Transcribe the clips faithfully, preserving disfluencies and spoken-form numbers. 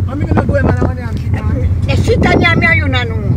I'm going to go in and shit on. The shit on you, me you don't know.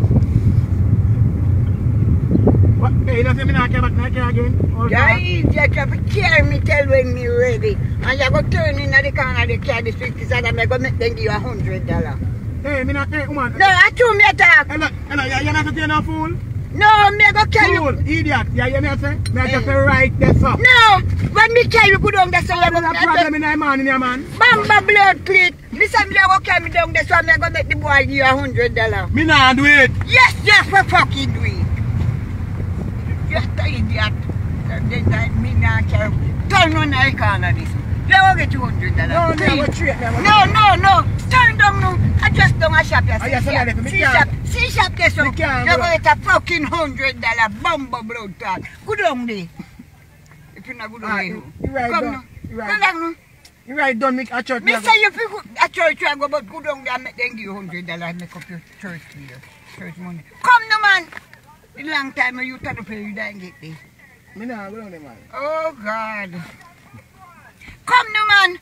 What? Hey, you don't say me not come back again? Yeah, you have to carry me till when me ready. And you go turn in the corner of the car, the street is and I'm going to make them give you a hundred dollars. Hey, me not take woman. No, I told me attack. Hello, hello, you're not saying no fool? No, me go carry you. Fool, idiot. Yeah, you know what I'm saying? Me just say right there, so. No, when me carry you go down there, so you go There's a problem in my man, in your man. Bamba blood cleat. Listen, me go carry me down there, so I'm going to make the boy give you a hundred dollars. Me not do it. Yes, yes, for fucking do it. Just an idiot. Me not carry. Turn on the corner this. You won't get two hundred dollars. No, no, straight. No, no, no. Turn down now. I just don't a shop here. I just said that. See shop. See shop there, so. Me can't You go. go get a fucking hundred dollar bumble blood clot. Go down there. If you not go down there. You right, Come done. now. You Go right. down now. You right, done. Make a church. Me say you people a church you go, but go down there and make them give you hundred dollars make up your church here. Church money. Come now, man. The long time you try to pay you don't get there. Me not go down there, man. Oh God. Come now, man.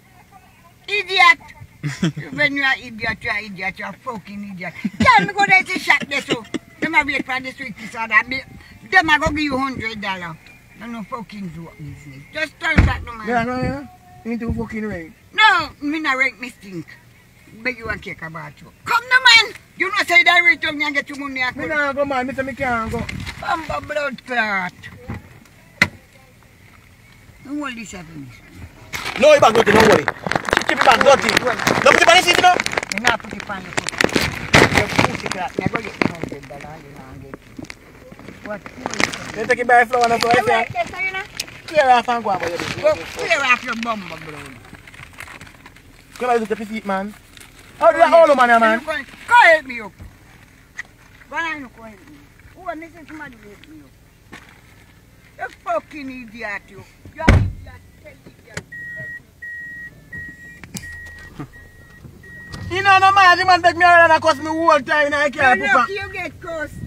Idiot. When you are idiot, you are idiot. You are fucking idiot. Tell me go there to shop there so. Them a wait for the street so that me. Them a go give you hundred dollars. No no fucking joke business. Just turn back no man. Yeah, no, yeah. Into fucking rain. No, me not rank me stink. Beg you and cake about you. Come no man. You know say that return me and get your money. Me not go, man. Me say me can't go. Bamba blood clot. Don't hold this happening. No, you back dirty, don't worry. Keep it back dirty. Don't put it on the seat, you know? You not put it on the foot. Your pussy clot. Me go get the hundred dollars and you not get it. What? You take it by flower and so I say. Yes, sir, you know? Clear off and go on. Go clear off your bumble blood. Come on, look at the feet, man. How do you hold man, man? Go help me up. Go on, go help me. Who am I saying somebody help me up? You fucking idiot, you. You are idiot. Tell idiot. You know, no man, the man take me around and cost me whole time and I can't You put look, you get cursed.